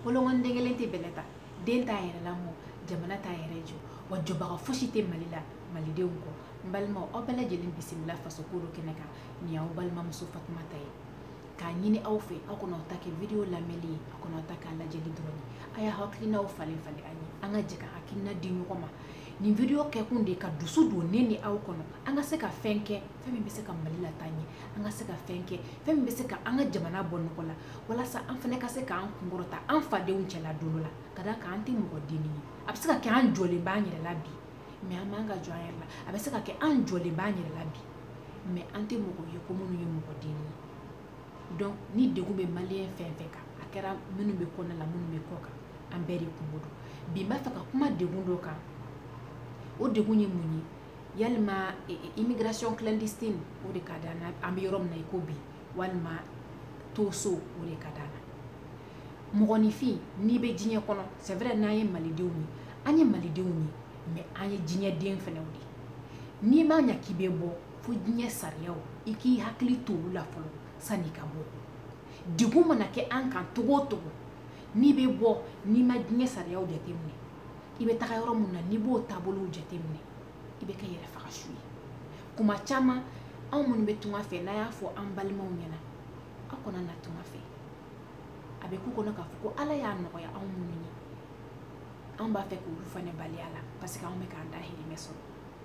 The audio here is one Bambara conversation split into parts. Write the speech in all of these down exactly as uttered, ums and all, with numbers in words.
bolongon dengelen te beleta den ta yɛrɛ la mo jamana ta yɛrɛ jo wa jɔbaga fosi tɛ Mali la malidenw kɔ n balima aw bɛɛ lajɛlen bisimila faso ko dɔ kɛnɛ kan ni y'aw balimamuso Fatumata ye k'a ɲini aw fɛ aw kana ta kɛ video lamɛnli ye aw kana ta k'a lajɛli dɔrɔn a y'a hakilinaw falen falen an ye an ka jɛ ka hakilina di ɲɔgɔn ma nin video kɛkun de ka dusu don ne ni aw kɔnɔ an ka se ka fɛn kɛ fɛn min bɛ se ka Mali la taa ɲɛ an ka se ka fɛn kɛ fɛn min bɛ se ka an ka jamana bɔ nɔgɔ la walasa an fana ka se k'an kunkɔrɔta an fadenw cɛla don la ka da kan an tɛ mɔgɔ denni ye a bɛ se ka kɛ an jɔlen b'an yɛrɛ la bi mais an m'an ka jɔ an yɛrɛ la a bɛ se ka kɛ an jɔlen b'an yɛrɛ la bi mais an tɛ mɔgɔ ye ko minnu ye mɔgɔ denni ye donc ni degun bɛ maliyɛn fɛn fɛn kan a kɛra minnu bɛ kɔnɔ la minnu bɛ kɔ kan an bɛɛ de kungo don bi n b'a fɛ ka kuma degun dɔ kan o degun ye mun ye yalima immigration clandestine o de ka d'an na an bɛ yɔrɔ min na i ko bi walima toso o de ka d'an na mɔgɔninfin n'i bɛ diɲɛ kɔnɔ c'est vrai n'an ye malidenw ye an ye malidenw ye mais an ye diɲɛ den fɛnɛ de n'i ma ɲa k'i bɛ bɔ fo diɲɛ sariyaw i k'i hakili to olu la fɔlɔ sani ka bɔ degun mana kɛ an kan togo o togo n'i bɛ bɔ n'i ma diɲɛ sariyaw jateminɛ i bɛ taga yɔrɔ mun na n'i b'o taabolow jateminɛ i bɛ kɛ yɛrɛ faga su ye kuma caman anw minnu bɛ tunga fɛ n'a y'a fɔ an balimaw ɲɛna aw kana na tunga fɛ a bɛ k'u kɔnɔ k'a fɔ ko Ala y'a nɔgɔya anw minnu ye an b'a fɛ k'olu fana bali a la parce que anw bɛ k'an dahirimɛ sɔrɔ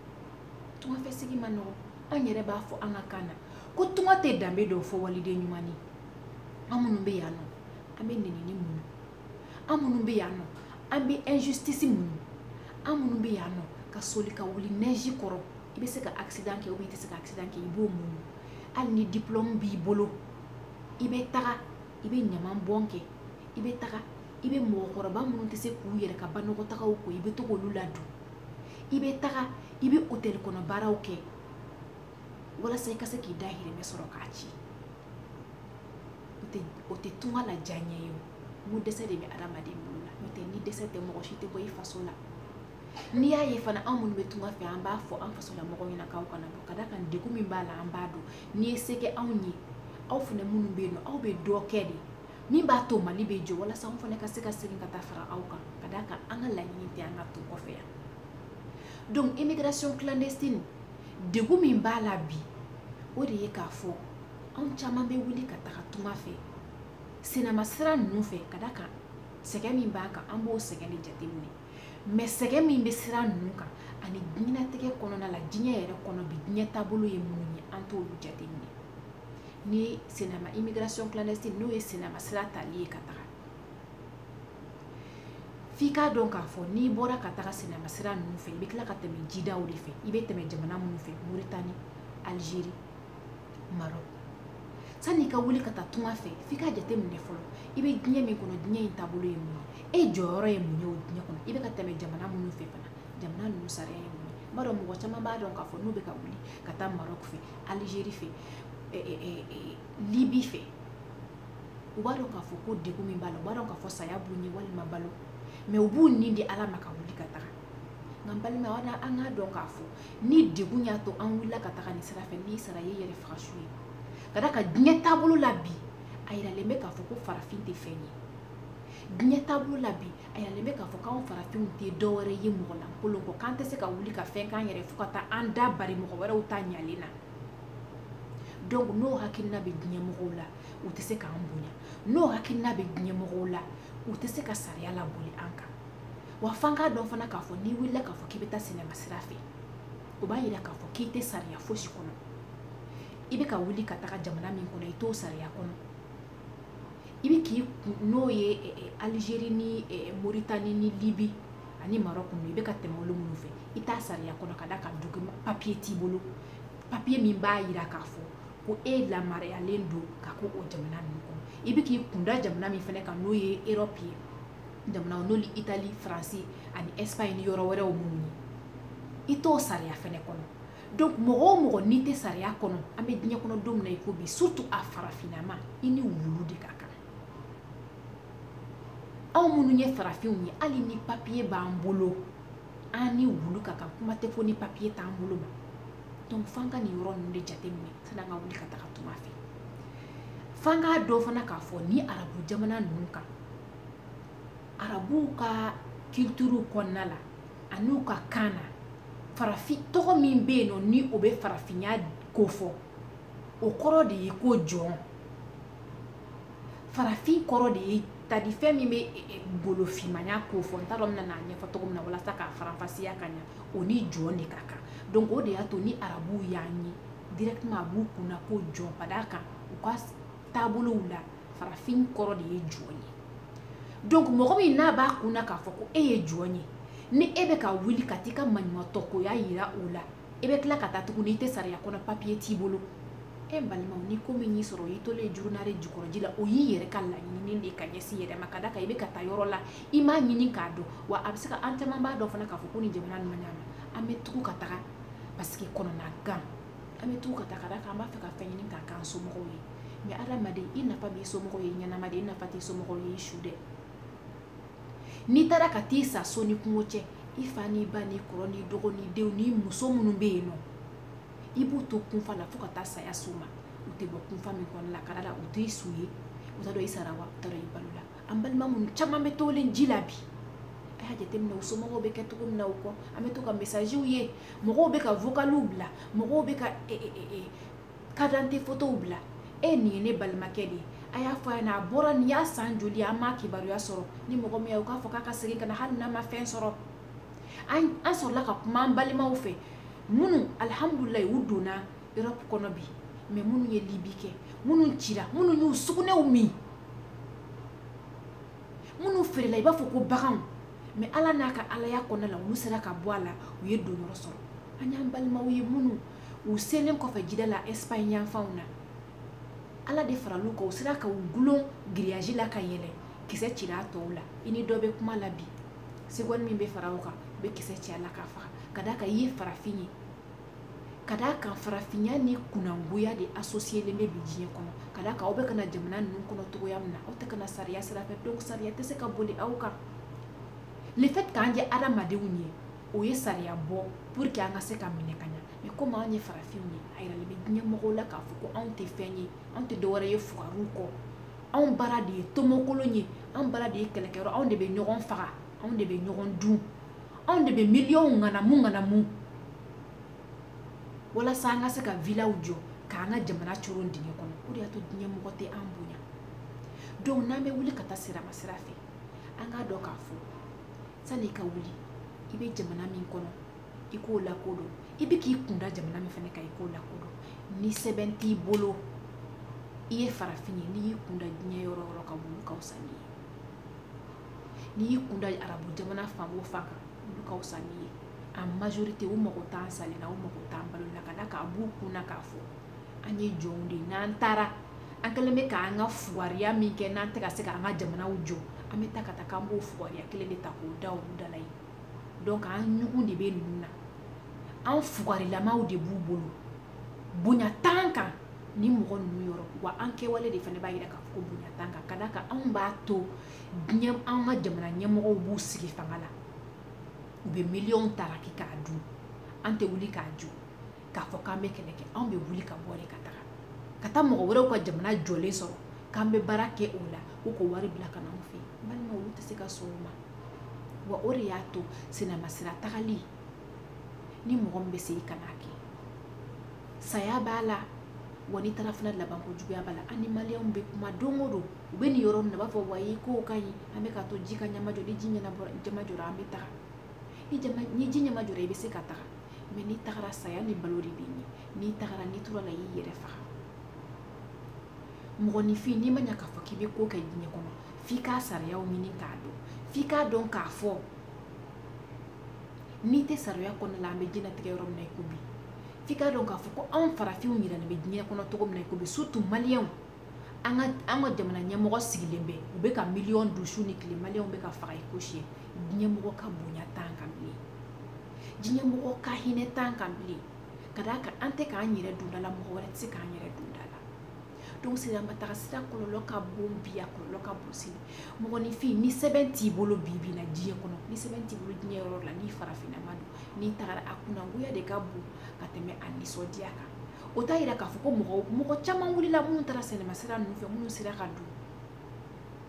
tunga fɛ sigi ma nɔgɔ an yɛrɛ b'a fɔ an ka kan na ko tunga tɛ danbe dɔw fɔ waliden ɲuman ye an minnu bɛ yan nɔ an bɛ nenini mun an minnu bɛ yan nɔ an bɛ injustice mun an minnu bɛ yan nɔ ka soli ka wuli neige kɔrɔ i bɛ se ka accident kɛ ou bien i tɛ se ka accident kɛ i b'o mun hali ni diplôme b'i bolo i bɛ taga i bɛ ɲaman bɔn kɛ i bɛ taga i bɛ mɔgɔkɔrɔba minnu tɛ se k'u yɛrɛ ka banɔgɔtagaw ko i bɛ to k'olu ladon i bɛ taga i bɛ hôtel kɔnɔ baaraw kɛ walasa i ka se k'i dahirimɛ sɔrɔ k'a ci o tɛ tunga la diya ɲɛ ye o n ko dɛsɛ de bɛ adamaden bolo la n'o tɛ ni dɛsɛ tɛ mɔgɔ si tɛ bɔ i faso la n'i y'a ye fana anw minnu bɛ tunga fɛ an b'a fɔ an fasola mɔgɔw ɲɛna k'aw kana bɔ ka da kan degun min b'a la an b'a dɔn n'i ye se kɛ anw ye aw fana minnu bɛ yen nɔ aw bɛ dɔ kɛ de min b'a to Mali bɛ jɔ walasa anw fana ka se ka segin ka taa fara aw kan ka da kan an ka laɲini tɛ an ka to kɔfɛ yan donc immigration clandestine degun min b'a la bi o de ye k'a fɔ anw caman bɛ wuli ka taga tunga fɛ senama sira ninnu fɛ ka da kan sɛgɛn min b'an kan an b'o sɛgɛn de jateminɛ mais sɛgɛn min bɛ sira ninnu kan ani diɲɛlatigɛ kɔnɔna la diɲɛ yɛrɛ kɔnɔ bi diɲɛ taabolo ye minnu ye an t'olu jateminɛ ni senama immigration clandestine n'o ye senama sira tali ye ka taga f'i k'a dɔn k'a fɔ n'i bɔra ka taga senama sira ninnu fɛ i bɛ tila ka tɛmɛ jidaw de fɛ i bɛ tɛmɛ jamana minnu fɛ Mauritanie Algérie Maroc sani i ka wuli ka taa tunga fɛ f'i ka jateminɛ fɔlɔ i bɛ diɲɛ min kɔnɔ diɲɛ in taabolo ye mun ye e jɔyɔrɔ ye mun ye o diɲɛ kɔnɔ i bɛ ka tɛmɛ jamana minnu fɛ fana jamana ninnu sariya ye mun ye n b'a dɔn mɔgɔ caman b'a dɔn k'a fɔ n'u bɛ ka wuli ka taa Maroc fɛ Algérie fɛ Libye fɛ u b'a dɔn k'a fɔ ko degun min b'a la u b'a dɔn k'a fɔ saya b'u ɲɛ walima balo mais u b'u nin di Ala ma ka wuli ka taga nka n balima an k'a dɔn k'a fɔ ni degun y'a to an wulila ka taga nin sira fɛ n'i sara ye yɛrɛ faga su ye ka da kan diɲɛ taabolo la bi a yiralen bɛ k'a fɔ ko farafin tɛ fɛn ye diɲɛ taabolo la bi a yiralen bɛ k'a fɔ k'anw farafinw tɛ dɔwɛrɛ ye mɔgɔ lankolon kɔ k'an tɛ se ka wuli ka fɛn k'an yɛrɛ fo ka taa an da bari mɔgɔ wɛrɛw ta ɲalen na donc n'o hakilina bɛ diɲɛ mɔgɔw la u tɛ se k'an bonya n'o hakilina bɛ diɲɛ mɔgɔw la u tɛ se ka sariya laboli an kan wa f'an k'a dɔn fana k'a fɔ n'i wulila k'a fɔ k'i bɛ taa sinɛma sira fɛ o b'a yira k'a fɔ k'i tɛ sariya fosi kɔnɔ i bɛ ka wuli ka taga jamana min kɔnɔ i t'o sariya kɔnɔ i bɛ k'i n'o ye Algérie ni Mauritanie ni Libye ani Maroc ninnu i bɛ ka tɛmɛ olu minnu fɛ i t'a sariya kɔnɔ ka da kan document papier t'i bolo papier min b'a yira k'a fɔ ko e lamaruyalen don ka ko o jamana ninnu kɔnɔ i bɛ k'i kunda jamana min fana kan n'o ye Europe ye jamana n'olu Italie France ani Espagne ni yɔrɔ wɛrɛw minnu ye i t'o sariya fana kɔnɔ donc mɔgɔ o mɔgɔ n'i tɛ sariya kɔnɔ an bɛ diɲɛ kɔnɔ don min na i ko bi surtout a farafinama i ni wulu de ka kan anw minnu ye farafinw ye hali ni papier b'an bolo an ni wulu ka kan kuma tɛ fɔ ni papier t'an bolo ma donc f'an ka nin yɔrɔ ninnu de jateminɛ san'an ka wuli ka taga tunga fɛ f'an k'a dɔn fana k'a fɔ ni arabu jamana ninnu kan arabu ka culture kɔnɔna la an'u ka kan na farafin tɔgɔ min bɛ yen nɔ ni o bɛ farafinya ko fɔ o kɔrɔ de ye ko jɔn farafin kɔrɔ de ye tadi fɛn min bɛ golofimanya ko fɔ n t'a dɔn n bɛna n'a ɲɛfɔ cogo min na walasa k'a faranfasiya ka ɲɛ o ni jɔn de ka kan donc o de y'a to ni arabuw y'an ye directement a b'u kunna ko jɔn ka d'a kan u ka taabolow la farafin kɔrɔ de ye jɔn ye donc mɔgɔ min n'a b'a kunna k'a fɔ ko e ye jɔn ye ni e bɛ ka wuli ka t'i ka maɲumantɔkoya yira o la e bɛ tila ka taa tuguni i tɛ sariya kɔnɔ papiye t'i bolo e balimaw ni ko min y'i sɔrɔ i tolen jurunare jukɔrɔji la o y'i yɛrɛ ka laɲini de ka ɲɛsin yɛrɛ ma ka da kan i bɛ ka taa yɔrɔ la i m'a ɲini k'a dɔn wa a bɛ se ka an caman b'a dɔn fana k'a fɔ ko ni jamana nin ma ɲa ma an bɛ tugu ka taga parce que kɔnɔna gan an bɛ tugu ka taga da kan an b'a fɛ ka fɛn ɲini k'a k'an somɔgɔw ye mais adamaden i nafa b'i somɔgɔw ye ɲɛnamaden i nafa t'i somɔgɔw ye i su dɛ n'i taara ka t'i sa so ni kungo cɛ i fa n'i ba n'i kɔrɔ n'i dɔgɔ n'i denw n'i muso minnu bɛ yen nɔ i b'u to kunfa la fo ka taa saya s'u ma u tɛ bɔ kunfa min kɔnɔ la ka da la u t'i su ye u t'a dɔn i sara wa u t'a dɔn i balo la an balima minnu caman bɛ tolen ji la bi a y'a jateminɛ u somɔgɔw bɛ kɛ cogo min na u kɔ an bɛ to ka messagew ye mɔgɔw bɛ ka vocaliw bila mɔgɔw bɛ ka carte d'identité photow bila e nin ye ne balimakɛ de ye a y'a fɔ a ɲɛna a bɔra nin y'a san joli ye an m'a kibaruya sɔrɔ ni mɔgɔ min ye u k'a fɔ k'a ka segin ka na hali n'a ma fɛn sɔrɔ an an sɔrɔla ka kuma an balimaw fɛ minnu alihamudulilayi u donna Europe kɔnɔ bi mais minnu ye libi kɛ minnu cira minnu y'u sugunɛw min minnu feerela i b'a fɔ ko baganw mais ala n'a ka alaya kɔnɔna la olu sera ka bɔ a la u ye donyɔrɔ sɔrɔ an y'an balimaw ye minnu u selen kɔfɛ jida la Espagne yanfanw na ala de faral'u kan u sera ka u gulon grillage la ka yɛlɛ kisɛ cira a tɔw la i ni dɔ bɛ kuma la bi seconde min bɛ fara o kan u bɛ kisɛ ci a la ka faga ka d'a kan i ye farafin ye ka d'a kan farafinya ni kunangoya de associelen bɛ bi diɲɛ kɔnɔ ka d'a kan aw bɛ ka na jamana ninnu kɔnɔ cogoya min na aw tɛ ka na sariya sira fɛ donc sariya tɛ se ka boli aw kan le fait k'an ye adamadenw ye o ye sariya bɔ pour que an ka se ka minɛ ka ɲa mais comme anw ye farafinw ye a yiralen bɛ diɲɛ mɔgɔw la k'a fɔ ko anw tɛ fɛn ye anw tɛ dɔwɛrɛ ye fugariw kɔ anw baara de ye tomokolon ye anw baara de ye kɛlɛkɛyɔrɔ anw de bɛ ɲɔgɔn faga anw de bɛ ɲɔgɔn dun anw de bɛ miliyɔnw ŋanamu ŋanamu walasa an ka se ka villaw jɔ k'an ka jamana coron dingɛ kɔnɔ o de y'a to diɲɛ mɔgɔ tɛ an bonya donc n'an bɛ wuli ka taa sirama sira fɛ an k'a dɔn k'a fɔ san'i ka wuli i bɛ jamana min kɔnɔ i k'o lakodɔn i bɛ k'i kunda jamana min fana kan i k'o lakodɔn ni sɛbɛn t'i bolo i ye farafin ye n'i y'i kunda diɲɛ yɔrɔ yɔrɔ ka olu ka fisa n'i ye n'i y'i kunda arabu jamana fan o fan kan olu ka fisa n'i ye en majorité u mago t'an sali la u mago t'an balo la ka da k'a b'u kunna k'a fɔ an ye jɔnw de ye n'an taara an kɛlen bɛ k'an ka fugariya min kɛ n'an tɛ ka se k'an ka jamanaw jɔ an bɛ taa ka taa k'an b'o fugariya kelen de ta k'o da olu da la yen donc an ɲugun de bɛ ninnu na an fugarilamaw de b'u bolo bonya t'an kan ni mɔgɔ ninnu yɔrɔ wa an kɛwale de fana b'a yira k'a fɔ ko bonya t'an kan ka da kan anw b'a to diɲɛ an ka jamana ɲɛmɔgɔw b'u sigi fanga la u bɛ miliyɔnw taraki k'a dun an tɛ wuli k'a jɔ k'a fɔ k'an bɛ kɛlɛ kɛ anw bɛ wuli ka bɔ de ka taga ka taa mɔgɔ wɛrɛw ka jamana jɔlen sɔrɔ k'an bɛ baara kɛ o la ko k'o wari bila ka na anw fɛ yen balima olu tɛ se ka sɔn o ma wa o de y'a to sinamasira tagali ni mɔgɔ min bɛ se i kana kɛ saya b'a la wa n'i taara fana laban ko juguya b'a la an ni maliyɛnw bɛ kuma don o don u bɛ nin yɔrɔ min na u b'a fɔ wa ye kow ka ɲi an bɛ ka to ji ka ɲama jɔ ni ji ɲama jɔra an bɛ taga ni ji ɲama jɔra i bɛ se ka taga mais n'i tagara saya ni balo de bɛ ɲɛ n'i tagara n'i tora la i y'i yɛrɛ faga mɔgɔninfin n'i ma ɲa k'a fɔ k'i bɛ ko kɛ diɲɛ kɔnɔ f'i k'a sariyaw ɲini k'a dɔn f'i k'a dɔn k'a fɔ n'i tɛ sariya kɔnɔ la an bɛ diɲɛlatigɛ yɔrɔ min na i ko bi f'i k'a dɔn k'a fɔ ko anw farafinw yiralen bɛ diɲɛ kɔnɔ cogo min na i ko bi surtout maliyɛnw an ka an ka jamana ɲɛmɔgɔ sigilen bɛ u bɛ ka miliyɔn don su ni tile maliyɛnw bɛ ka faga i ko siyɛ diɲɛmɔgɔ ka bonya t'an kan bilen diɲɛmɔgɔ ka hinɛ t'an kan bilen ka d'a kan an tɛ k'an yɛrɛ dunda la mɔgɔ wɛrɛ tɛ se k'an yɛrɛ dunda la donc siraba taga sira kɔlɔlɔ ka bon bi a kɔlɔlɔ ka bon sini mɔgɔninfin ni sɛbɛn t'i bolo bi bi na diɲɛ kɔnɔ ni sɛbɛn t'i bolo diɲɛ yɔrɔ la n'i farafinna ma don n'i tagara a kunangoya de ka bon ka tɛmɛ a nisɔndiya kan o t'a yira k'a fɔ ko mɔgɔ mɔgɔ caman wulila minnu taara sɛnɛmasira ninnu fɛ minnu sera ka don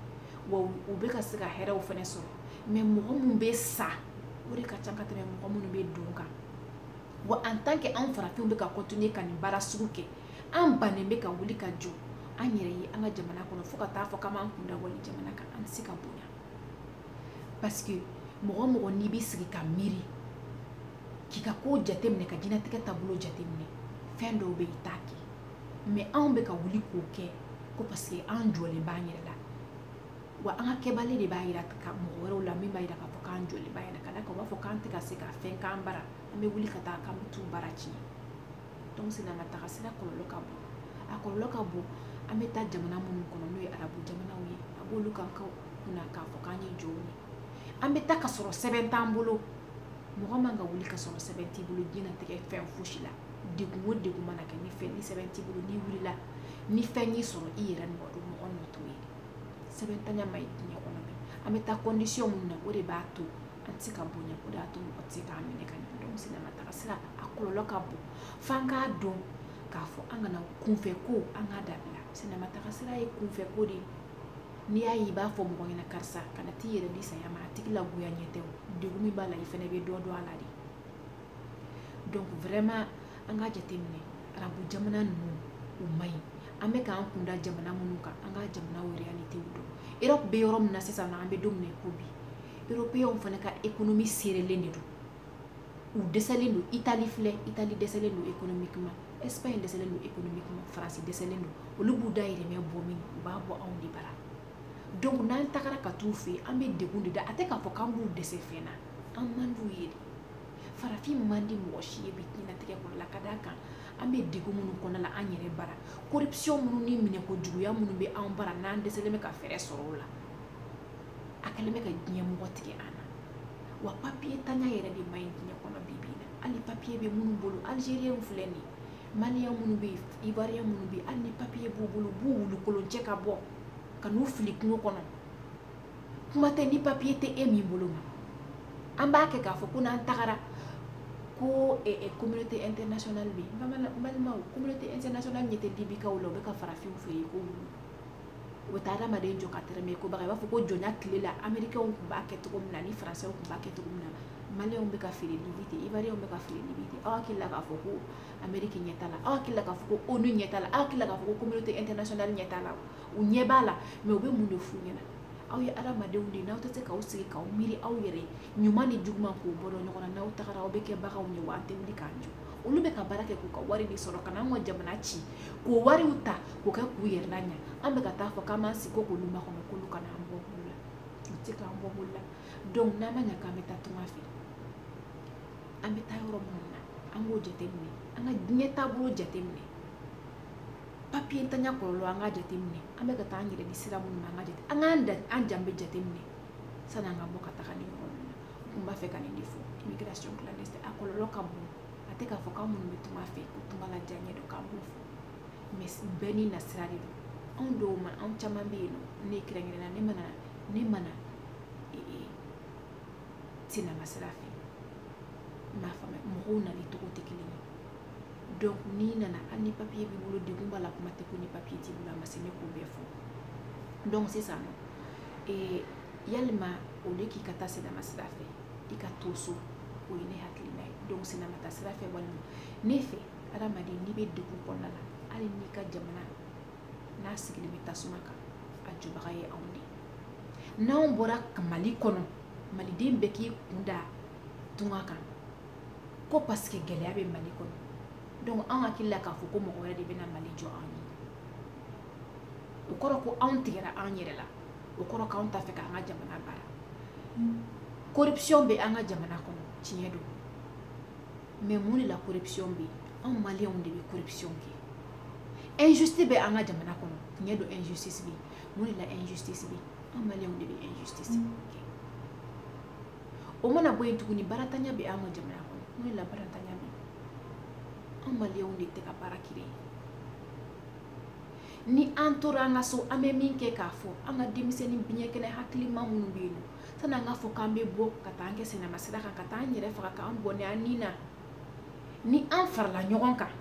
wa u bɛ ka se ka hɛrɛw fɛnɛ sɔrɔ mais mɔgɔ mun bɛ sa o de ka ca ka tɛmɛ mɔgɔ minnu bɛ don kan wa en tant que an farafinw bɛ ka continuer ka nin baara sugu kɛ an bannen bɛ ka wuli ka jɔ an yɛrɛ ye an ka jamana kɔnɔ fo ka taa fɔ k'an b'an kun da wali jamana kan an tɛ se ka bonya parce que mɔgɔ mɔgɔ n'i bɛ sigi ka miiri k'i ka ko jateminɛ ka diɲɛlatigɛ taabolo jateminɛ fɛn dɔw bɛ yen i t'a kɛ mais anw bɛ ka wuli k'o kɛ ko parce que an jɔlen b'an yɛrɛ la wa an ka kɛbali de b'a yira ka mɔgɔ wɛrɛw la min b'a yira k'a fɔ k'an jɔlen b'an yɛrɛ ka da kan u b'a fɔ k'an tɛ ka se ka fɛn k'an bara an bɛ wuli ka taa k'an bɛ t'u bara tiɲɛ donc sinama taga sira kɔlɔlɔ ka bon a kɔlɔlɔ ka bon an bɛ taa jamana minnu kɔnɔ n'o ye arabu jamanaw ye a b'olu kan kunna k'a fɔ k'an ye jɔnw ye an bɛ taa ka sɔrɔ sɛbɛn t'an bolo mɔgɔ man ka wuli ka sɔrɔ sɛbɛn t'i bolo diɲɛlatigɛ fɛn fosi la degun o degun mana kɛ ni fɛn ni sɛbɛn t'i bolo n'i wulila ni fɛn y'i sɔrɔ i yɛrɛ nɔ don mɔgɔ nɔ t'o ye sɛbɛntanya ma ɲi diɲɛ kɔnɔ bi an bɛ taa condition minnu na o de b'a to an tɛ se ka bonya o de y'a to mɔgɔ tɛ se k'an minɛ ka ɲɛ donc sinama taga sira a kɔlɔlɔ ka bon f'an k'a dɔn k'a fɔ an kana kunfɛ ko an k'a dabila sinama taga sira ye kunfɛ ko de ye n'i y'a ye i b'a fɔ mɔgɔ ɲɛna karisa kana t'i yɛrɛ di saya ma a tigi lagoya ɲɛ tɛ o degun min b'a la i fɛnɛ bɛ dɔ dɔn a la de donc vraiment an k'a jateminɛ arabu jamana ninnu u man ɲi an bɛ k'an kun da jamana minnu kan an ka jamanaw réalité dɔn Europe bɛ yɔrɔ min na sisan an bɛ don min na ko bi européens fana ka économie serrelen de don u dɛsɛlen don Italie filɛ Italie dɛsɛlen don économiquement Espagne dɛsɛlen don économiquement France dɛsɛlen don olu b'u dahirimɛ bɔ min u b'a bɔ anw de bara donc n'an tagara ka t'u fɛ yen an bɛ degun de da a tɛ k'a fɔ k'an b'u dɛsɛ fɛn na an man d'u ye de farafin man di mɔgɔ si ye bi diɲɛlatigɛ kɔnɔ la ka d'a kan an bɛ degun minnu kɔnɔ la an yɛrɛ bara corruption minnu ni minɛ ko juguya minnu bɛ an bara n'an dɛsɛlen bɛ ka fɛɛrɛ sɔrɔ o la a kɛlen bɛ ka diɲɛmɔgɔ tigɛ an na wa papier tanya yɛrɛ de man ɲi diɲɛ kɔnɔ bi bi in na hali papier bɛ minnu bolo algérien filɛ nin ye malien minnu bɛ yen ivoirien minnu bɛ yen hali ni papier b'u bolo u b'u wuli kolon cɛ ka bɔ ka n'u fili kungo kɔnɔ kuma tɛ ni papier tɛ e min bolo ma an b'a kɛ k'a fɔ ko n'an tagara ko communauté internationale bɛ yen n balimaw communauté internationale ɲɛ tɛ libikaw la u bɛ ka farafinw fɛ yen ko wulu u bɛ taa adamaden jɔ ka tɛrɛmɛ ko baga i b'a fɔ ko jɔnya tile la américains tun b'a kɛ cogo min na ni français tun b'a kɛ cogo min na maliens bɛ ka feere libi ten ivoiriens bɛ ka feere libi ten aw hakili la k'a fɔ ko amérique ɲɛ t'a la aw hakili la k'a fɔ ko onu ɲɛ t'a la aw hakili la k'a fɔ ko communauté internationale ɲɛ t'a la u ɲɛ b'a la mais u bɛ mun de f'u ɲɛna aw ye adamadenw de n'aw tɛ se k'aw sigi k'aw miiri aw yɛrɛ ɲuman ni juguman k'o bɔ dɔn ɲɔgɔn na n'aw tagara aw bɛ kɛ bagaw ɲɛ wa an tɛ wuli k'an jɔ olu bɛ ka baara kɛ k'u ka wari de sɔrɔ ka n'an ka jamana ci k'o wariw ta k'o kɛ k'u yɛrɛ la ɲɛ an bɛ ka taa fɔ k'an b'an sigi ko k'olu makɔnɔ k'olu kana an bɔ bolo la u tɛ k'an bɔ bolo la donc n'an ma ɲɛ k'an bɛ taa tunga fɛ an bɛ taa yɔrɔ minnu na an k'o jateminɛ an ka diɲɛ taabolo jateminɛ papier ntanya kɔlɔlɔ an ka jateminɛ an bɛ ka taa an yɛrɛ di sira minnu na an ka jate an k'an da an jan bɛ jateminɛ sanni an ka bɔ ka taga nin yɔrɔ ninnu na n tun b'a fɛ ka nin de fɔ immigration clandestine a kɔlɔlɔ ka bon a tɛ k'a fɔ k'an minnu bɛ tunga fɛ ko tunga la diya ɲɛ don k'an b'o fɔ mais bɛɛ n'i na sira de don anw dɔw ma anw caman bɛ yen nɔ ne kɛrɛnkɛrɛnna ne mana ne mana sinama sira fɛ n b'a faamuya mɔgɔw nali cogo tɛ kelen ye donc n'i nana hali ni papier b'i bolo degun b'a la kuma tɛ ko ni papier t'i bolo a ma se ne k'o bɛɛ fɔ donc sisan nɔ yalima o de k'i ka taa sinama sira fɛ i ka to so o ye ne hakilina ye donc sinama taa sira fɛ walima ne fɛ adamaden n'i bɛ degun kɔnɔna la hali n'i ka jamana n'a sigilen bɛ tasuma kan a jɔbaga ye anw de n'anw bɔra mali kɔnɔ maliden bɛɛ k'i kun da tunga kan ko parce que gɛlɛya bɛ mali kɔnɔ donc an hakili la k'a fɔ ko mɔgɔ wɛrɛ de bɛna mali jɔ an ye o kɔrɔ ko anw tigɛra an yɛrɛ la o kɔrɔ k'anw t'a fɛ k'an ka jamana baara corruption bɛ an ka jamana kɔnɔ tiɲɛ don mais mun de la corruption bɛ yen anw maliyɛnw de bɛ corruption kɛ injustice bɛ an ka jamana kɔnɔ tiɲɛ don injustice bɛ yen mun de la injustice bɛ yen anw maliyɛnw de bɛ injustice kɛ o mana bɔ yen tuguni baratanya bɛ an ka jamana kɔnɔ mun de la baratanya bɛ yen anw maliyɛnw de tɛ ka baara kɛ ni an tora an ka so an bɛ min kɛ k'a fɔ an ka denmisɛnnin biɲɛkɛnɛ hakilima minnu bɛ yen nɔ sanni an ka fɔ k'an bɛ bɔ ka taa an kɛ sinama sira kan ka taa an yɛrɛ faga k'an bɔnɛ an ni na ni an farala ɲɔgɔn kan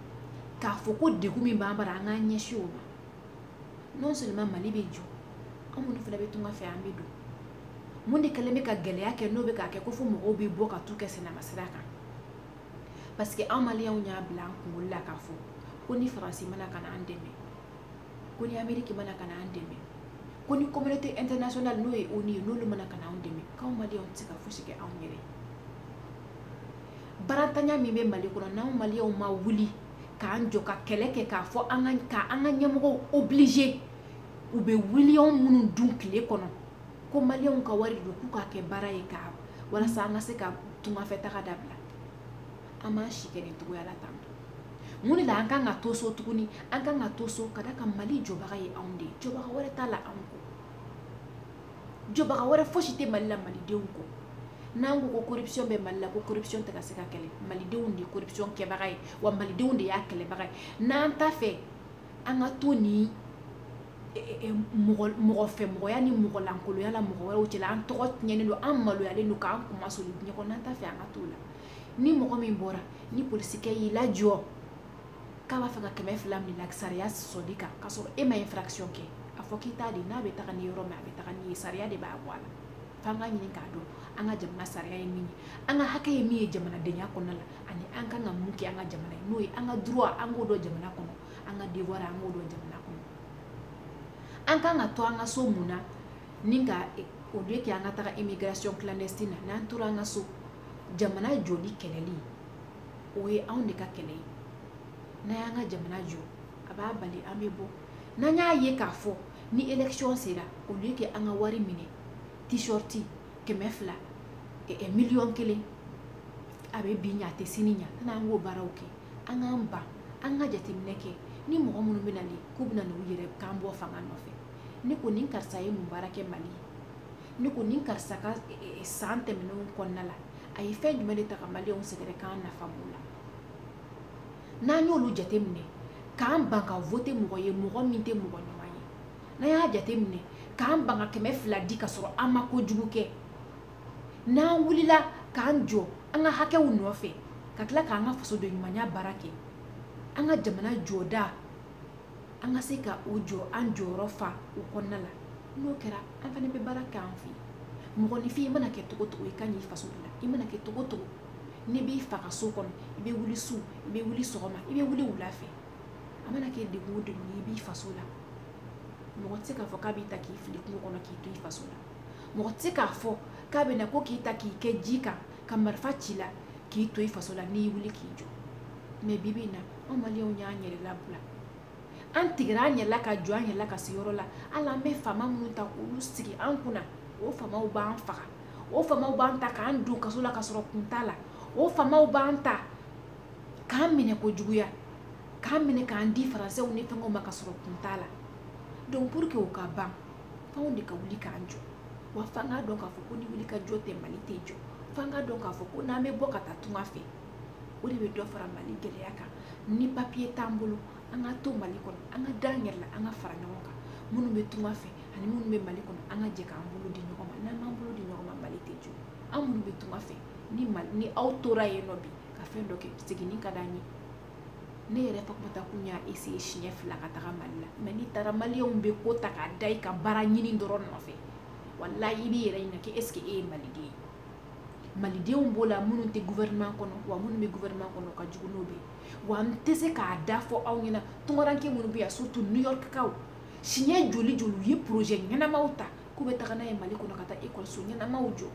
k'a fɔ ko degun min b'an bara an k'an ɲɛsin o ma non seulement mali bɛ jɔ an minnu fana bɛ tunga fɛ an bɛ don mun de kɛlen bɛ ka gɛlɛya kɛ n'o bɛ k'a kɛ ko fo mɔgɔw bɛ bɔ ka t'u kɛ sɛnɛma sira kan parce que an maliyɛnw y'a bila an kunkolo la k'a fɔ ko ni faransi mana ka na an dɛmɛ ko ni ameriki mana ka na an dɛmɛ ko ni communauté internationale n'o ye onu ye n'olu mana ka na an dɛmɛ k'anw maliyɛnw tɛ se ka fosi kɛ anw yɛrɛ barantanya min bɛ mali kɔnɔ n'anw maliyɛnw ma wuli k'an jɔ ka kɛlɛ kɛ k'a fɔ an ka an ka ɲɛmɔgɔw obligé u bɛ miliyɔn minnu dun tile kɔnɔ ko maliyɛnw ka wari don k'u k'a kɛ baara ye ka walasa an ka se ka tungafɛ taga dabila an b'an si kɛ nin cogoya la tan mun de la an kan ka to so tuguni an kan ka to so ka da ka mali jɔbaga ye anw de ye jɔbaga wɛrɛ t'a la anw kɔ jɔbaga wɛrɛ fosi tɛ mali la malidenw kɔ n'an ko ko corruption bɛ mali la ko corruption tɛ ka se ka kɛlɛ malidenw de ye corruption kɛbaga ye wa malidenw de y'a kɛlɛbaga ye n'an t'a fɛ an ka to ni mɔgɔ fɛ mɔgɔya ni mɔgɔlankoloya la mɔgɔ wɛrɛw cɛla an tɔgɔ tiɲɛnen don an maloyalen don k'an kuma soli diɲɛ kɔnɔ n'an t'a fɛ an ka t'o la ni mɔgɔ min bɔra ni polisikɛ y'i lajɔ k'a b'a fɛ ka kɛmɛ fila minɛ sariya sɔsɔli kan k'a sɔrɔ e ma infraction kɛ a fɔ k'i t'a di n'a bɛ taga ni yɔrɔ min a bɛ taga ni ye sariya de b'a bɔ a la f'an ka ɲini k'a dɔn an ka jamana sariya ye min ye an ka hakɛ ye min ye jamanadenya kɔnɔna la ani an kan ka mun kɛ an ka jamana ye n'o ye an ka droit an k'o dɔn jamana kɔnɔ an ka devoir an k'o dɔn jamana kɔnɔ an kan ka to an ka so mun na ni ka o de kɛ an ka taga immigration clandestine na n'an tora an ka so jamana jɔli kɛlɛli o ye anw de ka kɛlɛ ye n'an y'an ka jamana jɔ a b'a bali an bɛ bɔ n'an y'a ye k'a fɔ ni élection sera o de kɛ an ka wari minɛ t-shirt kɛmɛ fila miliyɔn kelen a bɛ bi ɲa a tɛ sini ɲa n'an k'o baaraw kɛ an k'an ban an ka jateminɛ kɛ ni mɔgɔ minnu bɛ na le k'u bɛ na n'u yɛrɛ k'an bɔ fanga nɔfɛ ne ko nin karisa ye mun baara kɛ mali ye ne ko nin karisa ka san tɛmɛnenw kɔnɔna la a ye fɛn jumɛn de ta ka maliyɛnw sɛgɛrɛ k'an nafa b'o la n'an y'olu jateminɛ k'an ban ka vote mɔgɔ ye mɔgɔ min tɛ mɔgɔ ɲuman ye n'an y'a jateminɛ k'an ban ka kɛmɛ fila di ka sɔrɔ an ma kojugu kɛ n'an wulila k'an jɔ an ka hakɛw nɔfɛ ka tila k'an ka fasoden ɲumanya baara kɛ an ka jamana jɔda an ka se ka o jɔ an jɔyɔrɔ fa o kɔnɔna la n'o kɛra an fana bɛ baara kɛ an fɛ yen mɔgɔninfin i mana kɛ togo togo i ka ɲi i faso de la i mana kɛ togo togo n'i b'i fa ka so kɔnɔ i bɛ wuli su i bɛ wuli sɔgɔma i bɛ wuli wula fɛ a mana kɛ degun o degun ye i b'i faso la mɔgɔ tɛ se k'a fɔ k'a b'i ta k'i fili kungo kɔnɔ k'i to i faso la mɔgɔ tɛ se k'a fɔ k'a bɛ na ko k'i ta k'i kɛ ji kan ka marifa ci la k'i to i faso la n'i wuli k'i jɔ mɛ bi bi in na anw maliyɛnw y'an yɛrɛ labila an tigɛra an yɛrɛ la ka jɔ an yɛrɛ la ka se yɔrɔ la hali an bɛ fama minnu ta k'olu sigi an kunna o famaw b'an faga o famaw b'an ta k'an don kaso la ka sɔrɔ kun t'a la o famaw b'an ta k'an minɛ kojuguya k'an minɛ k'an di faransɛw ni fɛngɛw ma ka sɔrɔ kun t'a la donc pour que o ka ban f'anw de ka wuli k'an jɔ wa f'an k'a dɔn k'a fɔ ko ni wuli ka jɔ tɛ mali tɛ jɔ f'an k'a dɔn k'a fɔ ko n'an bɛ bɔ ka taa tunga fɛ o de bɛ dɔ fara mali gɛlɛya kan ni papiye t'an bolo an ka to mali kɔnɔ an ka da an yɛrɛ la an ka fara ɲɔgɔn kan minnu bɛ tunga fɛ ani minnu bɛ mali kɔnɔ an ka jɛ k'an bolo di ɲɔgɔn ma n'an m'an bolo di ɲɔgɔn ma mali tɛ jɔ an minnu bɛ tunga fɛ ni mali ni aw tora yen nɔ bi ka fɛn dɔ kɛ seginni ka d'an ye ne yɛrɛ Fatumata kun y'a essayer siɲɛ fila ka taga mali la mɛ n'i taara maliyɛnw bɛ ko ta k'a da i ka baara ɲini dɔrɔn nɔfɛ walayi i b'i yɛrɛ ɲininka est ce que e ye maliden ye malidenw b'o la minnu tɛ gouvernement kɔnɔ wa minnu bɛ gouvernement kɔnɔ ka jugu n'o bɛ wa n tɛ se k'a da fɔ aw ɲɛna tungaranke minnu bɛ yan surtout New York kaw siɲɛ joli joli u ye projet ɲɛnamaw ta k'u bɛ taga n'a ye mali kɔnɔ ka taa ekɔliso ɲɛnamaw jɔ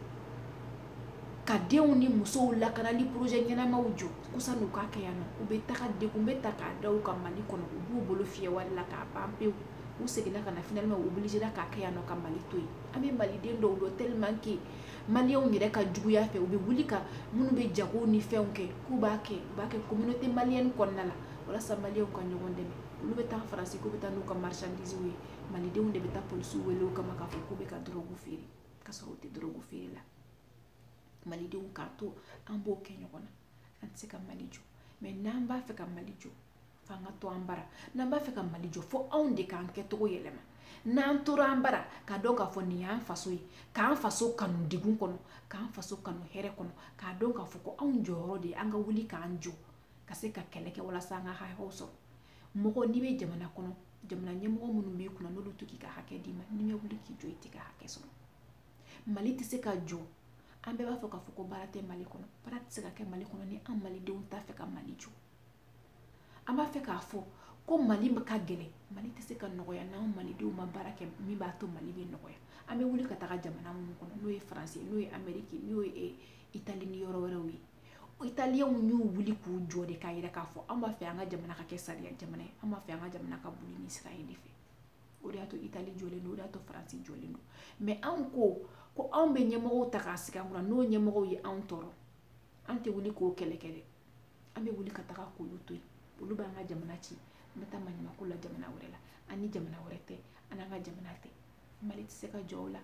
ka denw ni musow lakanali projet ɲɛnamaw jɔ kusa n'u k'a kɛ yan nɔ u bɛ taga degun bɛ ta k'a da u ka mali kɔnɔ u b'u bolo fiyɛ wari la k'a ban pewu u seginna ka na finalement u obligera k'a kɛ yan nɔ ka mali to yen an bɛ maliden dɔw dɔn tellement que maliyɛnw yɛrɛ ka juguya fɛ u bɛ wuli ka minnu bɛ jago ni fɛnw kɛ k'u b'a kɛ u b'a kɛ communauté malienne kɔnɔna la walasa maliyɛnw ka ɲɔgɔn dɛmɛ olu bɛ taa faransi k'u bɛ taa n'u ka marchandise ye malidenw de bɛ taa polisiw wele o kama k'a fɔ k'u bɛ ka drogue feere k'a sɔrɔ u tɛ drogue feere la malidenw k'a to an b'o kɛ ɲɔgɔn na an tɛ se ka mali jɔ mɛ n'an b'a fɛ ka mali jɔ f'an ka to an bara n'an b'a fɛ ka mali jɔ fo anw de k'an kɛcogo yɛlɛma n'an tora an bara ka dɔn k'a fɔ nin y'an faso ye k'an faso kanu degun kɔnɔ k'an faso kanu hɛrɛ kɔnɔ k'a dɔn k'a fɔ ko anw jɔyɔrɔ de ye an ka wuli k'an jɔ ka se ka kɛlɛ kɛ walasa an ka hakɛw sɔrɔ mɔgɔ n'i bɛ jamana kɔnɔ jamana ɲɛmɔgɔ minnu b'i kunna n'olu to k'i ka hakɛ d'i ma n'i ma wuli k'i jɔ i tɛ ka hakɛ sɔrɔ. Mali tɛ se ka jɔ an bɛɛ b'a fɔ k'a fɔ ko baara tɛ Mali kɔnɔ. Baara tɛ se ka kɛ Mali kɔnɔ ni an malidenw t'a fɛ ka Mali jɔ. An b'a fɛ k'a fɔ ko Mali ka gɛlɛn. Mali tɛ se ka nɔgɔya n'an malidenw ma baara kɛ min b'a to Mali bɛ nɔgɔya. An bɛ wuli ka taga jamana minnu kɔnɔ n'o ye Faransi n'o ye Amérique n'o ye Itali ni yɔrɔ wɛrɛw ye. Italiyɛnw y'u wuli k'u jɔ de k'a yira k'a fɔ an b'a fɛ an ka jamana ka kɛ sariya jamana ye. An b'a fɛ an ka jamana ka boli ni sira ye de fɛ. O de y'a to Itali jɔlen don, o de y'a to Faransi jɔlen don. Mais anw ko ko anw bɛ ɲɛmɔgɔw ta k'a sigi an kunna n'o ɲɛmɔgɔw ye anw tɔɔrɔ. An tɛ wuli k'o kɛlɛ kɛ dɛ. An bɛ wuli ka taga k'olu to yen. Olu b'an ka jamana ci. An bɛ taa maɲumako la jamana wɛrɛ la. An ni jamana wɛrɛ tɛ, an n'an ka jamana tɛ. Mali tɛ se ka jɔ o la.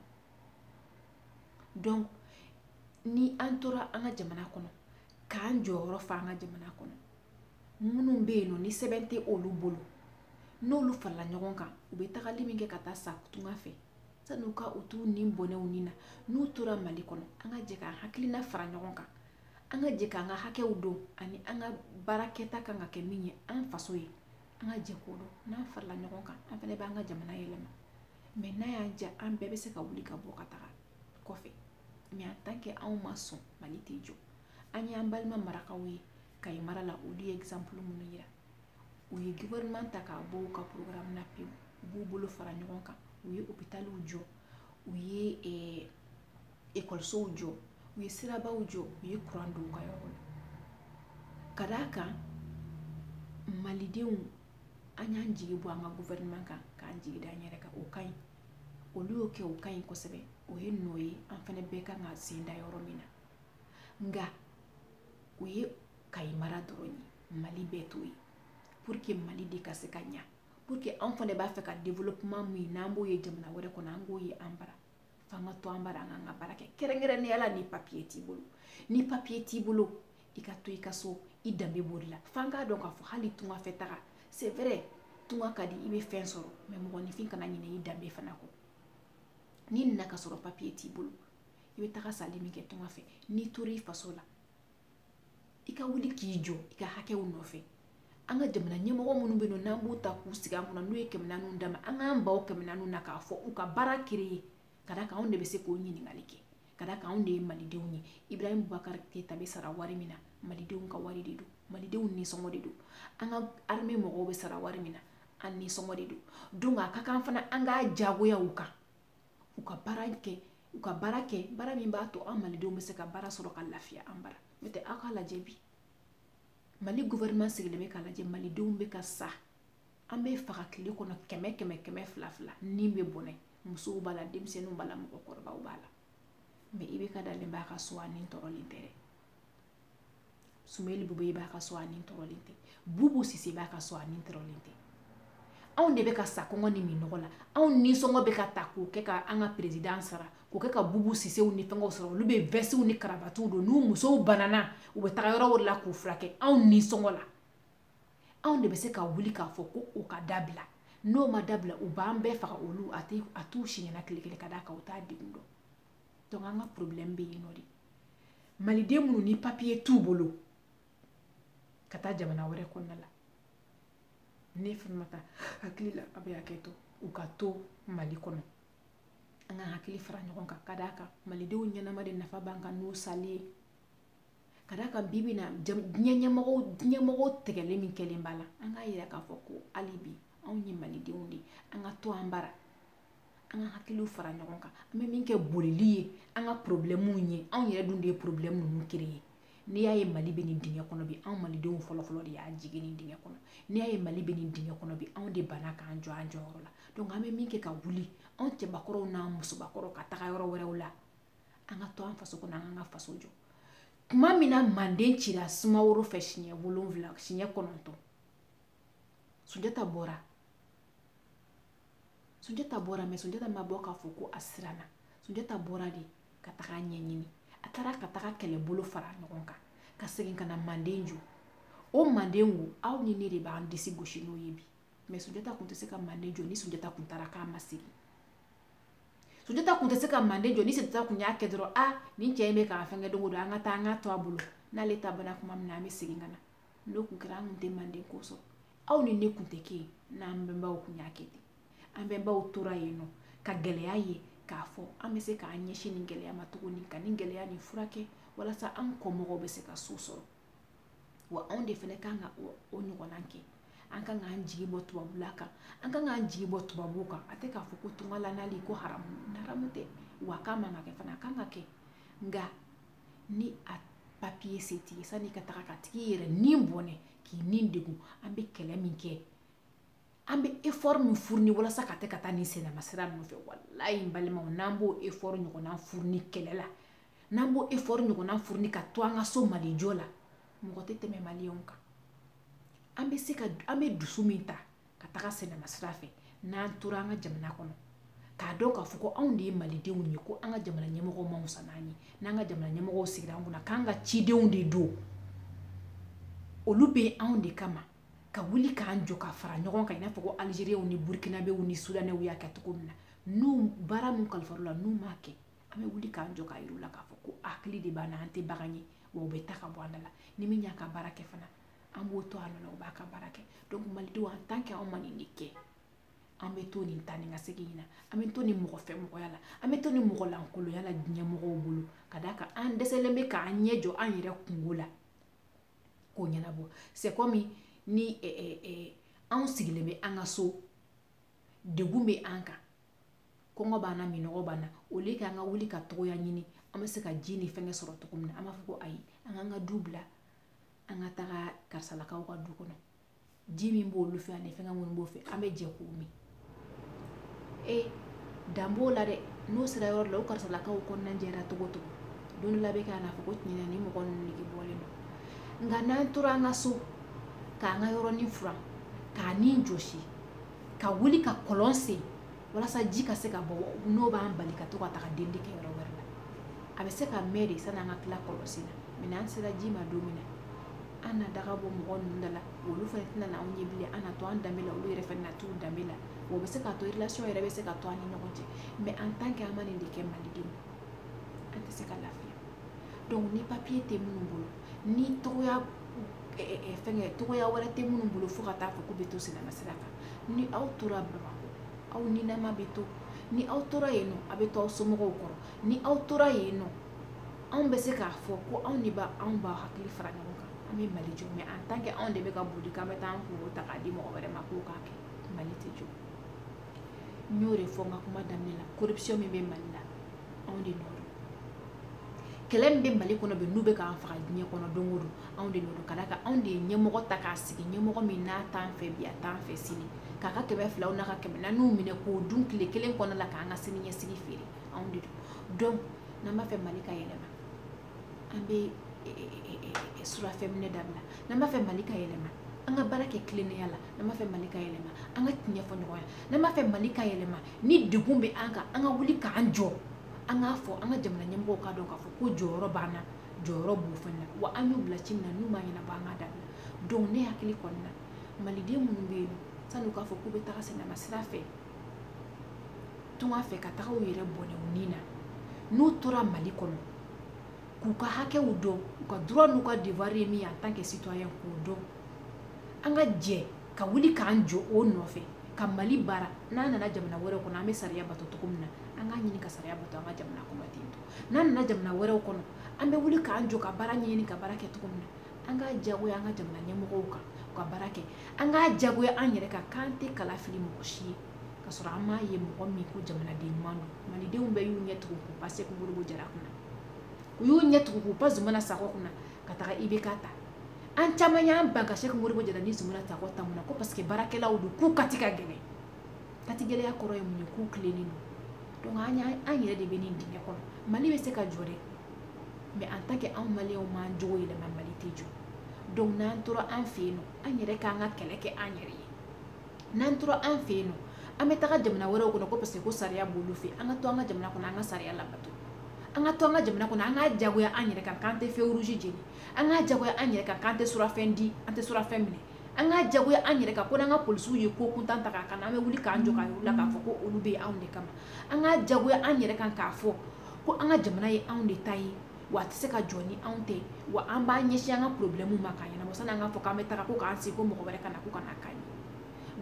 Donc ni an tora an ka jamana kɔnɔ k'an jɔyɔrɔ fa an ka jamana kɔnɔ, minnu bɛ yen nɔ ni sɛbɛn tɛ olu bolo n'olu farala ɲɔgɔn kan u bɛ tagali min kɛ ka taa sa tunga fɛ san'u ka u t'u nin bɔnɛw nin na. N'u tora Mali kɔnɔ an ka jɛ k'an hakilina fara ɲɔgɔn kan, an ka jɛ k'an ka hakɛw dɔn ani an ka baarakɛta kan ka kɛ min ye an faso ye, an ka jɛ k'o dɔn. N'an farala ɲɔgɔn kan an fana b'an ka jamana yɛlɛma. Mais n'a y'an diya an bɛɛ bɛ se ka wuli ka bɔ ka taga kɔfɛ. Mais en tant que anw ma sɔn Mali tɛ jɔ. An y'an balima marakaw ye Kayi mara la olu ye exemple minnu yira. U ye gouvernement ta k'a bɔ u ka programme na pewu. U b'u bolo fara ɲɔgɔn kan. U ye hôpitaliw jɔ, u ye eh, écolesow jɔ, u ye sirabaw jɔ, u ye courant don u ka yɔrɔ la. Ka d'a kan malidenw an y'an jigi bɔ an ka gouvernement kan k'an jigi da an yɛrɛ kan. O ka ɲi. Olu y'o kɛ o ka ɲi kosɛbɛ. O ye nɔ ye an fana bɛɛ kan ka sen da yɔrɔ min na. Nka u ye Kayi mara dɔrɔn ye, Mali bɛɛ t'o ye. Pour que Mali de ka se ka ɲa, pour que an fana b'a fɛ ka développement min n'an b'o ye jamana wɛrɛ kɔnɔ an k'o ye an bara. F'an ka to an bara an k'an ka baara kɛ. Kɛrɛnkɛrɛnnenya la ni papier t'i bolo. Ni papier t'i bolo i ka to i ka so i danbe b'o de la. F'an k'a dɔn k'a fɔ hali tunga fɛ taga c'est vrai tunga ka di i bɛ fɛn sɔrɔ mais mɔgɔninfin kana ɲinɛ i danbe fana kɔ. N'i nana ka sɔrɔ papier t'i bolo i bɛ taga sali min kɛ tunga fɛ n'i tora i faso la i ka wuli k'i jɔ i ka hakɛw nɔfɛ. An ka jamana ɲɛmɔgɔ minnu bɛ yen n'an b'u ta k'u sigi an kunna n'u ye kɛmɛ naaniw d'a ma an k'an baw kɛmɛ naaniw na k'a fɔ u ka baara créer ka d'a kan anw de bɛ se k'o ɲininkali kɛ ka d'a kan anw de ye malidenw ye. Ibrahim Boubacar Keita bɛ sara wari min na malidenw ka wari de don, malidenw nisɔngɔ de don. An ka armée mɔgɔw bɛ sara wari min na an nisɔngɔ de don. Donc a ka kan fana an k'a jagoya u kan u ka baara kɛ u ka baara kɛ baara min b'a to an malidenw bɛ se ka baara sɔrɔ ka lafiya an bara. N'o tɛ aw k'a lajɛ bi Mali gouvernement sigilen bɛ k'a lajɛ malidenw bɛ ka sa. An bɛ faga tile kɔnɔ kɛmɛ kɛmɛ kɛmɛ fila fila ni bɛ bɔnɛ. Musow b'a la, denmisɛnninw b'a la, mɔgɔkɔrɔbaw b'a la. Mais i bɛ ka dalen b'a ka so ani tɔɔrɔlen tɛ dɛ. Sumeli Bube b'a ka so ani tɔɔrɔlen tɛ. Bubu Sise b'a ka so ani tɔɔrɔlen tɛ. Anw de bɛ ka sa kɔngɔ ni minɔgɔ la. Anw nisɔngɔ bɛ ka ta k'o kɛ ka an ka président sara, k'o kɛ ka Bubu Sisew ni fɛngɛw sɔrɔ. Olu bɛ vɛsiw ni karabatiw don. N'u musow banana u bɛ taga yɔrɔ wɛrɛ la k'u furakɛ. Anw nisɔngɔ la. Anw de bɛ se ka wuli k'a fɔ ko o ka dabila. N'o ma dabila u b'an bɛɛ faga olu a tɛ a t'u si ɲɛna tile kelen ka d'a kan u t'a degun dɔn. Donc an ka problème bɛ yen nɔ de. Maliden minnu ni papier t'u bolo ka taa jamana wɛrɛ kɔnɔna la. Ne Fatumata hakili la a bɛ hakɛ to u ka to Mali kɔnɔ. An ka hakili fara ɲɔgɔn kan ka d'a kan malidenw ɲɛnama de nafa b'an kan n'o sali ye. Ka d'a kan bi bi in na diɲɛ ɲɛmɔgɔw ɲɛmɔgɔw tigɛlen min kɛlen b'a la an k'a yira k'a fɔ ko hali bi anw ye malidenw de an ka to an bara. An ka hakiliw fara ɲɔgɔn kan. An bɛ min kɛ bolili ye an ka problèmew ye anw yɛrɛ dun de ye problème ninnu créer. N'i y'a ye Mali bɛ nin dingɛ kɔnɔ bi anw malidenw fɔlɔfɔlɔ de y'a jigin nin dingɛ kɔnɔ. N'i y'a ye Mali bɛ nin dingɛ kɔnɔ bi anw de banna k'an jɔ an jɔyɔrɔ la. Donc an bɛ min kɛ ka wuli anw cɛbakɔrɔw n'an musobakɔrɔw ka taga yɔrɔ wɛrɛw la. An ka to an faso kɔnɔ an k'an ka faso jɔ. Tuma min na Manden cira Sumaworo fɛ siɲɛ wolonwula siɲɛ kɔnɔntɔn Sunjata bɔra Sunjata bɔra mais Sunjata ma bɔ k'a fɔ ko a siranna. Sunjata bɔra de ka taga ɲɛɲini. A taara ka taga kɛlɛbolo fara ɲɔgɔn kan ka segin ka na Manden jɔ. O Manden wo aw ni ne de b'an disi gosi n'o ye bi. Mais Sunjata tun tɛ se ka Manden jɔ ni Sunjata tun taara k'a ma segin. Sunjata tun tɛ se ka Manden jɔ ni Sunjata tun y'a kɛ dɔrɔn a nin cɛ in bɛ k'an fɛngɛ dogo don an ka taa an ka to a bolo. N'ale ta bana kuma min na an bɛ segin ka na. N'o tun kɛra an tun tɛ Manden ko sɔrɔ. aw ni ne kun tɛ kɛ n'an bɛnbaw kun y'a kɛ ten an bɛnbaw tora yen nɔ ka gɛlɛya ye k'a fɔ an bɛ se k'an ɲɛsin nin gɛlɛya ma cogo ni ka nin gɛlɛya nin furakɛ walasa an kɔmɔgɔw bɛ se ka so sɔrɔ wa anw de fana kan ka o ɲɔgɔnna kɛ an kan k'an jigi bɔ tubabula kan an kan k'an jigi bɔ tubabuw kan a tɛ k'a fɔ ko tunga nali ko haramu haramu tɛ wa k'a man ka kɛ fana a kan ka kɛ nka ni a papiye se t'i ye sanni ka taga ka tigi yɛrɛ nin bɔnɛ k'i nin degun an bɛ kɛlɛ min kɛ an bɛ effort min fourni walasa ka tɛ ka taa nin sɛnɛma sira nɔfɛ walayi n balimaw n'an b'o effort ɲɔgɔnna fourni kɛlɛ la n'an b'o effort ɲɔgɔnna fourni ka to an ka so malijɔ la mɔgɔ tɛ tɛmɛ maliyɛnw kan an bɛ se ka an bɛ dusu min ta ka taga sɛnɛma sira fɛ n'an tora an ka jamana kɔnɔ k'a dɔn k'a fɔ ko anw de ye malidenw ye ko an ka jamana ɲɛmɔgɔw ma wusa n'an ye n'an ka jamana ɲɛmɔgɔw sigira an kunna k'an ka cidenw de don olu bɛ anw de kama ka wuli k'an jɔ ka fara ɲɔgɔn kan i n'a fɔ ko alizeriyaw ni burukinabew ni sudanɛw y'a kɛ cogo min na n'u baara min kalifar'u la n'u m'a kɛ an bɛ wuli k'an jɔ k'a yir'u la k'a fɔ ko hakili de b'an na an tɛ bagan ye wa u bɛ ta ka bɔ an da la ni min y'a ka baara kɛ fana an b'o to a nɔ la u b'a ka baara kɛ donc malidenw en tant que anw ma nin de kɛ an bɛ to nin ta ni ka segin na an bɛ to nin mɔgɔ fɛ mɔgɔya la an bɛ to nin mɔgɔ lankolonya la diɲɛ mɔgɔw bolo ka d'a kan an dɛsɛlen bɛ k'an ɲɛ jɔ an yɛrɛ kungo la k'o ɲɛnabɔ c'est comme ni eh, eh, eh, anw sigilen bɛ an ka so degun bɛ an kan kɔngɔ b'an na minɔgɔ b'an na o le k'an ka wuli ka tɔgɔya ɲini an bɛ se ka ji ni fɛngɛ sɔrɔ cogo min na an b'a fɔ ko ayi an k'an ka du bila an ka taga karisalakaw ka du kɔnɔ ji min b'olu fɛ ani fɛngɛ minnu b'o fɛ an bɛ jɛ k'o min e dan b'o la dɛ n'o sera yɔrɔ la o karisalakaw kɔnɔna jɛra cogo cogo don dɔ la bɛ k'a fɔ ko tiɲɛ na ni mɔgɔ ninnu nege bɔlen don nka n'an tora an ka so k'an ka yɔrɔnin furan k'a nin jɔsi ka wuli ka kɔlɔn sen walasa ji ka se ka bɔ n'o b'an bali ka to ka taga delili kɛ yɔrɔ wɛrɛ la a bɛ se ka mɛn de sanni an ka tila kɔlɔsi la mɛ n'an sera ji ma don min na an na daga bɔ mɔgɔ ninnu da la olu fana tɛna na anw ɲɛ bilen an na to an danbe la olu yɛrɛ fana na t'u danbe la o bɛ se ka to relation yɛrɛ bɛ se ka to an ni ɲɔgɔn cɛ mɛ en tant que an ma nin de kɛ malidenw an tɛ se ka lafiya donc ni papiye tɛ minnu bolo ni tɔgɔya fɛngɛ tɔgɔya wɛrɛ tɛ minnu bolo fo ka taa fɔ k'u bɛ to sɛnɛma sira kan ni aw tora Bamakɔ aw ninama bɛ to ni aw tora yen nɔ a bɛ to aw somɔgɔw kɔrɔ ni aw tora yen nɔ anw bɛ se k'a fɔ ko anw de b'a anw b'a hakili fara ɲɔgɔn kan an bɛ Mali jɔ mais en tant que anw de bɛ ka boli k'an bɛ taa an kungo ta k'a di mɔgɔ wɛrɛ ma k'o k'a kɛ Mali tɛ jɔ n y'o de fɔ n ka kuma daminɛ la corruption min bɛ Mali la anw de nɔ don kɛlɛ min bɛ Mali kɔnɔ bi n'u bɛ k'an faga diɲɛ kɔnɔ don o don anw de nɔ don ka d'a kan anw de ye ɲɛmɔgɔ ta k'a sigi ɲɛmɔgɔ min n'a t'an fɛ bi a t'an fɛ sini k'a ka kɛmɛ filaw n'a ka kɛmɛ naaniw minɛ k'o dun tile kelen kɔnɔ la k'an ka sini ɲɛsigi feere anw de don donc n'an b'a fɛ Mali ka yɛlɛma an bɛ surafɛ minɛ dabila n'an b'a fɛ Mali ka yɛlɛma an ka baara kɛ tilennenya la n'an b'a fɛ Mali ka yɛlɛma an ka tiɲɛ fɔ ɲɔgɔn ye n'an b'a fɛ Mali ka yɛlɛma ni degun bɛ an kan an ka wuli k'an jɔ an k'a fɔ an ka jamana ɲɛmɔgɔw k'a dɔn k'a fɔ ko jɔyɔrɔ b'an na jɔyɔrɔ b'u fana na wa an y'u bila ci min na n'u ma ɲɛnabɔ an k'a dabila donc ne hakili kɔni na maliden minnu bɛ yen nɔ san'u k'a fɔ k'u bɛ taga sɛnɛma sira fɛ tunga fɛ ka taga u yɛrɛ bɔnɛ u ni na n'u tora Mali kɔnɔ k'u ka hakɛw dɔn u ka droit n'u ka devoir ye min ye en tant que citoyen k'o dɔn an ka jɛ ka wuli k'an jɔ o nɔfɛ ka Mali baara n'an nana jamana wɛrɛw kɔnɔ an bɛ sariya bato cogo min na an k'a ɲini ka sariya bato an ka jamana kɔnɔ ten to n'an nana jamana wɛrɛw kɔnɔ an bɛ wuli k'an jɔ ka baara ɲini ka baara kɛ cogo min na an k'a jagoya an ka jamana ɲɛmɔgɔw kan u ka baara kɛ an k'a jagoya an yɛrɛ kan k'an tɛ kala fili mɔgɔ si ye ka sɔrɔ an m'a ye mɔgɔ min ko jamanaden ɲuman don malidenw bɛɛ y'u ɲɛ tugu k'u pa Seku Modibo Jara kunna u y'u ɲɛ tugu k'u pa Zumana Sakɔ kunna ka taga I B K ta an caman y'an ban ka Seku Modibo Jara ni Zumana Sakɔ ta mun na ko parce que baarakɛlaw don k'u kati ka gɛlɛn kati gɛlɛya kɔrɔ ye mun ye k'u tilennen don donc an an yɛrɛ de bɛ nin dingɛ kɔnɔ Mali bɛ se ka jɔ dɛ mais en tant que anw maliyɛnw m'an jogo yɛlɛma Mali tɛ jɔ donc n'an tora an fɛ yen nɔ an yɛrɛ k'an ka kɛlɛ kɛ an yɛrɛ ye n'an tora an fɛ yen nɔ an bɛ taga jamana wɛrɛw kɔnɔ ko parce que ko sariya b'olu fɛ an ka to an ka jamana kɔnɔ an ka sariya labato an ka to an ka jamana kɔnɔ an ka jagoya an yɛrɛ kan k'an tɛ fɛn rouge jeni an ka jagoya an yɛrɛ kan k'an tɛ surafɛn di an tɛ surafɛn minɛ an ka jagoya an yɛrɛ kan ko n'an ka polisiw ye ko kuntan ta k'a kan an bɛ wuli k'an jɔ k'a yir'u la k'a fɔ ko olu bɛ anw de kama an ka jagoya an yɛrɛ kan k'a fɔ ko an ka jamana ye anw de ta ye wa a tɛ se ka jɔ ni anw tɛ wa an b'a ɲɛsin an ka problème ma k'a ɲɛnabɔ sanni an k'a fɔ k'an bɛ taga ko k'an sigi ko mɔgɔ wɛrɛ ka na ko ka na k'a ɲɛ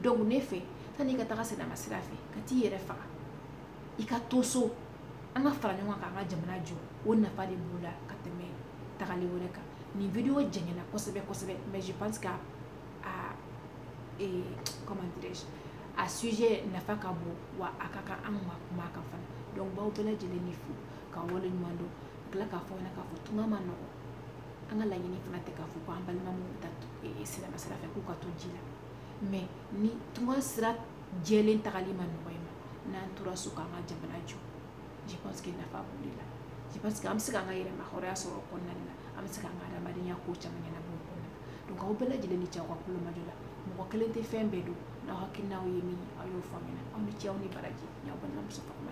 donc ne fɛ sani ka taga sinama sira fɛ ka t'i yɛrɛ faga i ka to so an ka fara ɲɔgɔn kan an ka jamana jɔ o nafa de b'o la ka tɛmɛ tagali wɛrɛ kan nin video jɛngɛna kosɛbɛ kosɛbɛ mais je pense que a et comment dirais-je a sujet nafa ka bon wa a ka kan an ma kuma kan fana donc baw bɛɛ lajɛlen ni fo ka wale ɲuman dɔn tila k'a fɔ ɲɛna k'a fɔ tunga ma nɔgɔ an ka laɲini fana tɛ k'a fɔ ko an balima minnu bɛ taa sinama sira fɛ k'u ka to ji la mais ni tunga sira jɛlen tagali ma nɔgɔ i ma n'an tora so k'an ka jamana jɔ je pense que nafa b'o de la je pense que an bɛ se k'an ka yɛrɛma hɔrɔnya sɔrɔ o kɔnɔna la an bɛ se k'an ka adamadenya ko caman ɲɛnabɔ o kɔnɔna la donc aw bɛɛ lajɛlen ni cɛ aw ka kulomajɔ la mɔgɔ kelen tɛ fɛn bɛɛ don n'aw hakilinaw ye min ye aw y'o faamuya aw ni cɛ aw ni baraji n y'aw balimamuso